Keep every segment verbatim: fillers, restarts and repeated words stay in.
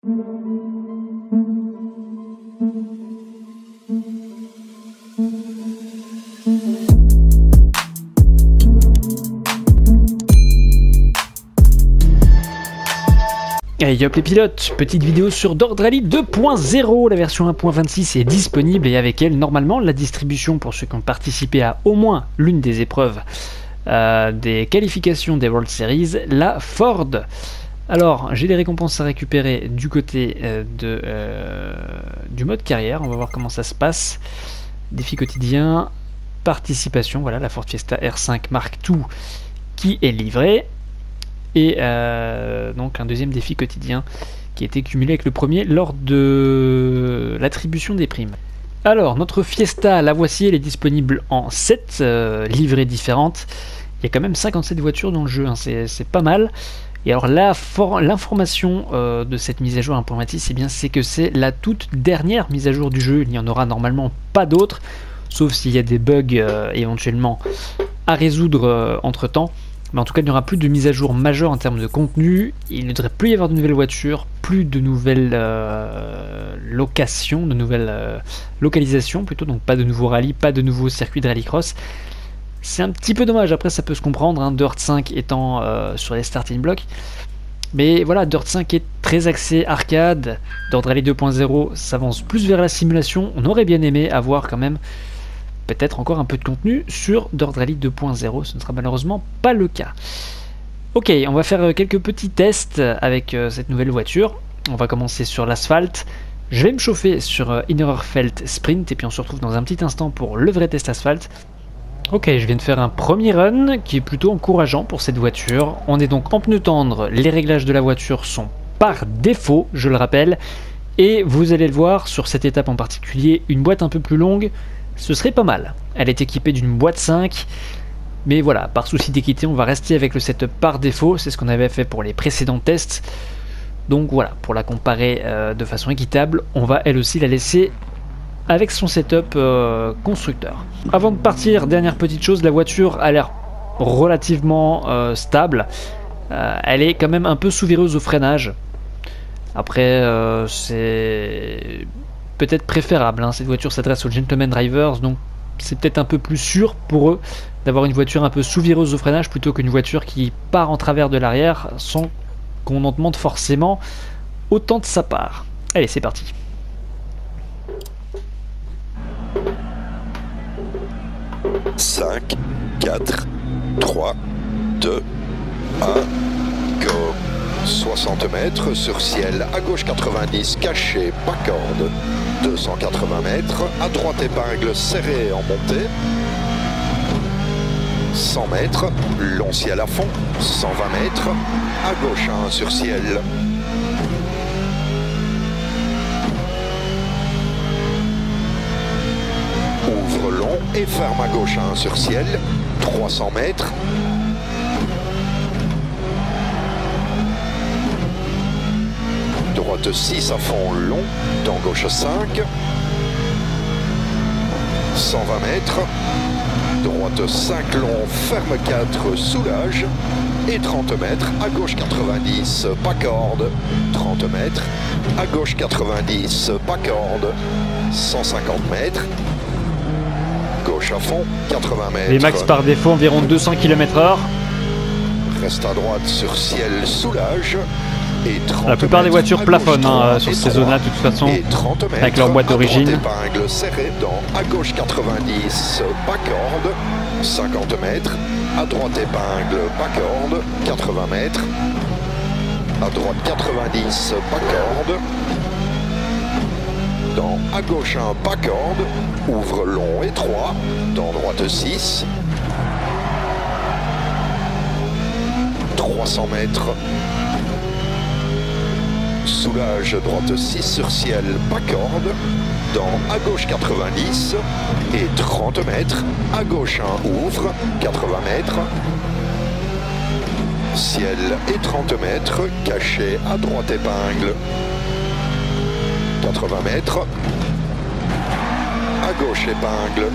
Allez hop les pilotes, petite vidéo sur Dirt Rally deux point zéro, la version un point vingt-six est disponible et avec elle normalement la distribution pour ceux qui ont participé à au moins l'une des épreuves euh, des qualifications des World Series, la Ford. Alors j'ai des récompenses à récupérer du côté euh, de, euh, du mode carrière, on va voir comment ça se passe. Défi quotidien, participation, voilà la Ford Fiesta R cinq Mark deux qui est livrée. Et euh, donc un deuxième défi quotidien qui a été cumulé avec le premier lors de l'attribution des primes. Alors notre Fiesta, la voici, elle est disponible en sept euh, livrées différentes. Il y a quand même cinquante-sept voitures dans le jeu, hein, c'est pas mal. Et alors l'information euh, de cette mise à jour un point vingt-six, c'est bien c'est que c'est la toute dernière mise à jour du jeu. Il n'y en aura normalement pas d'autres, sauf s'il y a des bugs euh, éventuellement à résoudre euh, entre temps. Mais en tout cas, il n'y aura plus de mise à jour majeure en termes de contenu. Il ne devrait plus y avoir de nouvelles voitures, plus de nouvelles euh, locations, de nouvelles euh, localisations plutôt. Donc pas de nouveaux rallyes, pas de nouveaux circuits de rallycross. C'est un petit peu dommage. Après, ça peut se comprendre, hein, Dirt cinq étant euh, sur les starting blocks. Mais voilà, Dirt cinq est très axé arcade. Dirt Rally deux point zéro s'avance plus vers la simulation. On aurait bien aimé avoir quand même peut-être encore un peu de contenu sur Dirt Rally deux point zéro, ce ne sera malheureusement pas le cas. Ok, on va faire quelques petits tests avec euh, cette nouvelle voiture. On va commencer sur l'asphalte. Je vais me chauffer sur euh, Innerfeld Sprint et puis on se retrouve dans un petit instant pour le vrai test asphalte. Ok, je viens de faire un premier run qui est plutôt encourageant pour cette voiture. On est donc en pneu tendre, les réglages de la voiture sont par défaut, je le rappelle. Et vous allez le voir sur cette étape en particulier, une boîte un peu plus longue, ce serait pas mal. Elle est équipée d'une boîte cinq, mais voilà, par souci d'équité, on va rester avec le setup par défaut. C'est ce qu'on avait fait pour les précédents tests. Donc voilà, pour la comparer euh, de façon équitable, on va elle aussi la laisser avec son setup euh, constructeur. Avant de partir, dernière petite chose, la voiture a l'air relativement euh, stable. Euh, elle est quand même un peu sous-vireuse au freinage. Après, euh, c'est peut-être préférable, hein. Cette voiture s'adresse aux gentleman drivers, donc c'est peut-être un peu plus sûr pour eux d'avoir une voiture un peu sous-vireuse au freinage plutôt qu'une voiture qui part en travers de l'arrière sans qu'on en demande forcément autant de sa part. Allez, c'est parti. cinq, quatre, trois, deux, un, go. soixante mètres sur ciel, à gauche quatre-vingt-dix, caché, pas corde. deux cent quatre-vingts mètres, à droite épingle serrée en montée. cent mètres, long ciel à fond. cent vingt mètres, à gauche un sur ciel. Ouvre long et ferme à gauche un sur ciel. trois cents mètres. Droite six à fond long, dans gauche cinq, cent vingt mètres, droite cinq long, ferme quatre, soulage, et trente mètres, à gauche quatre-vingt-dix, pas corde, trente mètres, à gauche quatre-vingt-dix, pas corde, cent cinquante mètres, gauche à fond, quatre-vingts mètres. Les max par défaut environ deux cents kilomètres heure. Reste à droite sur ciel, soulage. La plupart des voitures plafonnent hein, sur ces zones-là de toute façon, avec leur boîte d'origine. Épingle serrée dans à gauche quatre-vingt-dix, pas corde, cinquante mètres, à droite épingle, pas corde, quatre-vingts mètres, à droite quatre-vingt-dix, pas corde, dans à gauche un, pas corde, ouvre long étroit, dans droite six, trois cents mètres, soulage droite six sur ciel, pas corde, dans à gauche quatre-vingt-dix et trente mètres, à gauche un ouvre, quatre-vingts mètres, ciel et trente mètres, caché à droite épingle, quatre-vingts mètres, à gauche épingle,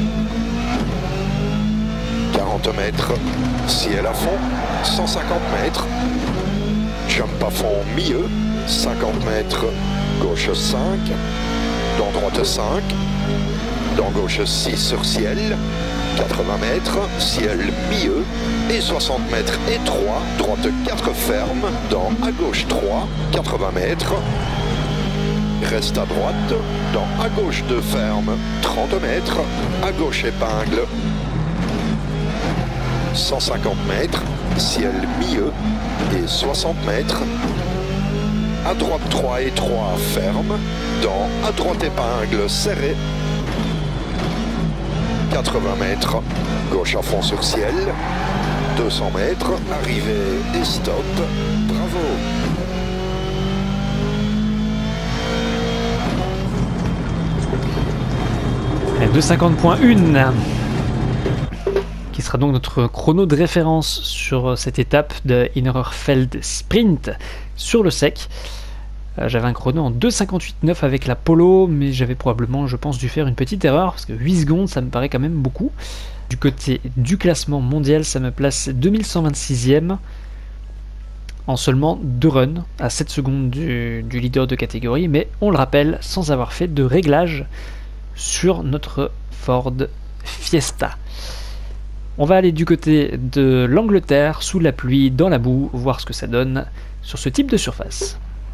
quarante mètres, ciel à fond, cent cinquante mètres, jump à fond milieu, cinquante mètres, gauche cinq, dans droite cinq, dans gauche six sur ciel, quatre-vingts mètres, ciel milieu, et soixante mètres et trois, droite quatre ferme, dans à gauche trois, quatre-vingts mètres, reste à droite, dans à gauche deux ferme, trente mètres, à gauche épingle, cent cinquante mètres, ciel milieu, et soixante mètres, à droite trois et trois ferme, dans à droite épingle serré, quatre-vingts mètres, gauche à fond sur ciel, deux cents mètres, arrivée et stop, bravo. deux cinquante point un qui sera donc notre chrono de référence sur cette étape de Innererfeld Sprint sur le sec. J'avais un chrono en deux cinquante-huit neuf avec la Polo, mais j'avais probablement, je pense, dû faire une petite erreur, parce que huit secondes, ça me paraît quand même beaucoup. Du côté du classement mondial, ça me place deux mille cent vingt-sixième en seulement deux runs, à sept secondes du, du leader de catégorie, mais on le rappelle, sans avoir fait de réglage sur notre Ford Fiesta. On va aller du côté de l'Angleterre, sous la pluie, dans la boue, voir ce que ça donne sur ce type de surface.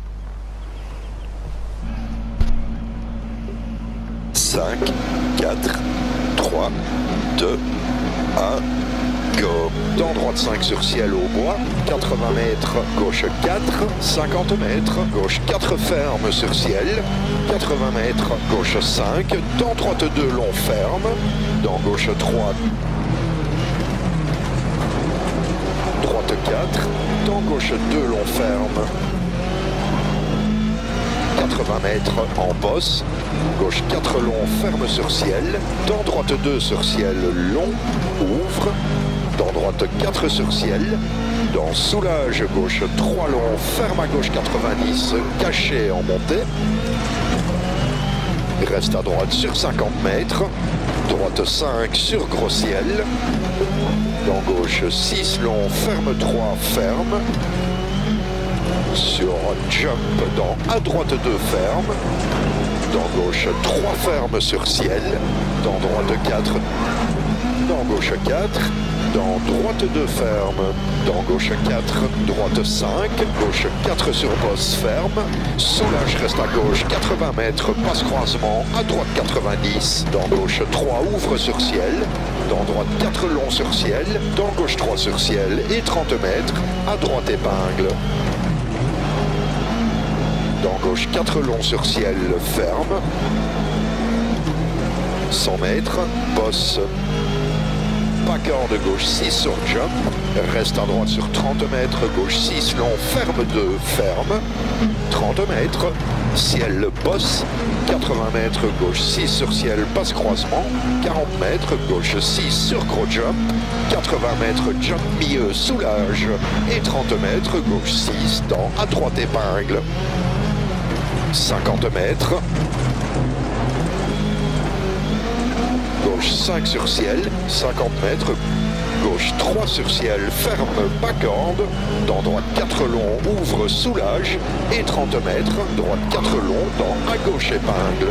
cinq, quatre, trois, deux, un, go. Dans droite cinq sur ciel au bois, quatre-vingts mètres, gauche quatre, cinquante mètres, gauche quatre ferme sur ciel, quatre-vingts mètres, gauche cinq, dans droite deux long ferme, dans gauche trois, droite quatre, dans gauche deux long ferme, quatre-vingts mètres en bosse, gauche quatre long ferme sur ciel, dans droite deux sur ciel long, ouvre, dans droite quatre sur ciel, dans soulage gauche trois long, ferme à gauche quatre-vingt-dix, caché en montée, reste à droite sur cinquante mètres, droite cinq sur gros ciel, dans gauche six long, ferme trois, ferme, sur jump dans à droite deux ferme, dans gauche trois fermes sur ciel, dans droite quatre, dans gauche quatre, dans droite deux ferme, dans gauche quatre, droite cinq, gauche quatre sur bosse ferme, soulage reste à gauche quatre-vingts mètres, passe croisement, à droite quatre-vingt-dix, dans gauche trois ouvre sur ciel, dans droite quatre long sur ciel, dans gauche trois sur ciel et trente mètres, à droite épingle. Dans gauche quatre long sur ciel, ferme, cent mètres, bosse, pas corde, gauche six sur jump, reste à droite sur trente mètres, gauche six long, ferme deux, ferme, trente mètres, ciel, bosse, quatre-vingts mètres, gauche six sur ciel, passe croisement, quarante mètres, gauche six sur gros jump, quatre-vingts mètres, jump milieu, soulage, et trente mètres, gauche six dans à droite épingle. cinquante mètres, gauche cinq sur ciel, cinquante mètres, gauche trois sur ciel, ferme, pas corde, dans droite quatre long, ouvre, soulage, et trente mètres, droite quatre long, dans à gauche épingle,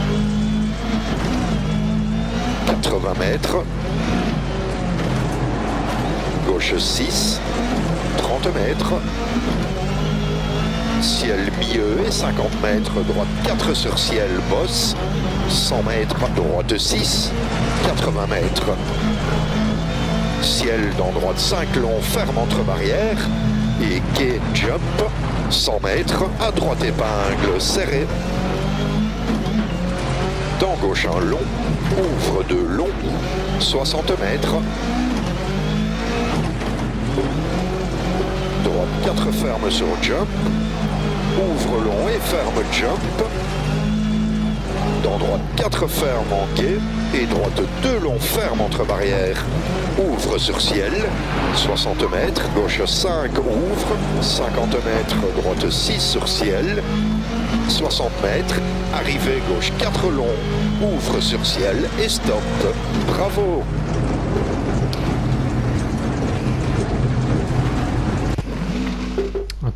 quatre-vingts mètres, gauche six, trente mètres, ciel milieu et cinquante mètres, droite quatre sur ciel, bosse, cent mètres, droite six, quatre-vingts mètres, ciel dans droite cinq long, ferme entre barrières, et quai jump, cent mètres, à droite épingle, serré, dans gauche un long, ouvre de long, soixante mètres, droite quatre ferme sur jump, ouvre long et ferme jump, dans droite quatre ferme en quai et droite deux long ferme entre barrières, ouvre sur ciel, soixante mètres, gauche cinq ouvre, cinquante mètres, droite six sur ciel, soixante mètres, arrivée gauche quatre long, ouvre sur ciel et stop, bravo. Un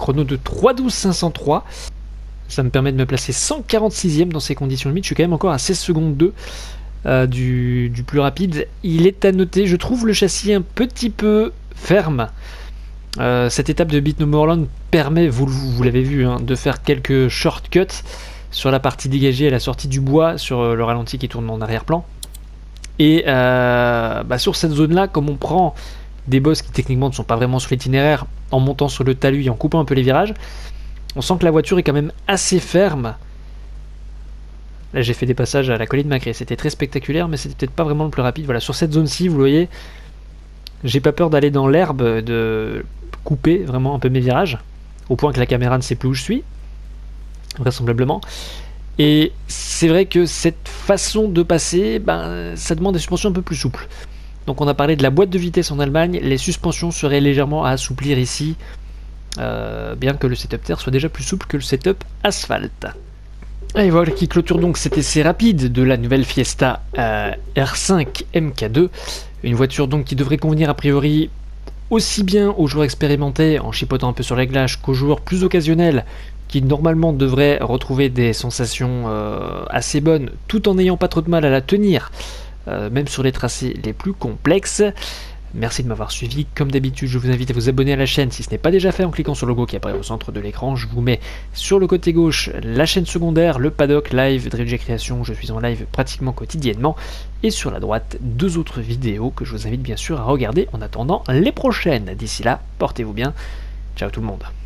chrono de trois douze cinq cent trois. Ça me permet de me placer cent quarante-sixième dans ces conditions limites. Je suis quand même encore à seize secondes deux euh, du, du plus rapide. Il est à noter, je trouve le châssis un petit peu ferme. Euh, cette étape de Beat-No-More-Land permet, vous, vous l'avez vu, hein, de faire quelques shortcuts sur la partie dégagée à la sortie du bois, sur le ralenti qui tourne en arrière-plan. Et euh, bah sur cette zone-là, comme on prend des bosses qui techniquement ne sont pas vraiment sur l'itinéraire, en montant sur le talus et en coupant un peu les virages, on sent que la voiture est quand même assez ferme. Là j'ai fait des passages à la colline Macré, c'était très spectaculaire, mais c'était peut-être pas vraiment le plus rapide. Voilà, sur cette zone-ci, vous voyez, j'ai pas peur d'aller dans l'herbe, de couper vraiment un peu mes virages, au point que la caméra ne sait plus où je suis, vraisemblablement. Et c'est vrai que cette façon de passer, ben, ça demande des suspensions un peu plus souples. Donc on a parlé de la boîte de vitesse en Allemagne, les suspensions seraient légèrement à assouplir ici, euh, bien que le setup terre soit déjà plus souple que le setup asphalte. Et voilà qui clôture donc cet essai rapide de la nouvelle Fiesta euh, R cinq M K deux, une voiture donc qui devrait convenir a priori aussi bien aux joueurs expérimentés en chipotant un peu sur les glaces qu'aux joueurs plus occasionnels qui normalement devraient retrouver des sensations euh, assez bonnes tout en n'ayant pas trop de mal à la tenir, euh, même sur les tracés les plus complexes. Merci de m'avoir suivi. Comme d'habitude, je vous invite à vous abonner à la chaîne si ce n'est pas déjà fait en cliquant sur le logo qui apparaît au centre de l'écran. Je vous mets sur le côté gauche la chaîne secondaire, le paddock live Drift G Création. Je suis en live pratiquement quotidiennement. Et sur la droite, deux autres vidéos que je vous invite bien sûr à regarder en attendant les prochaines. D'ici là, portez-vous bien. Ciao tout le monde.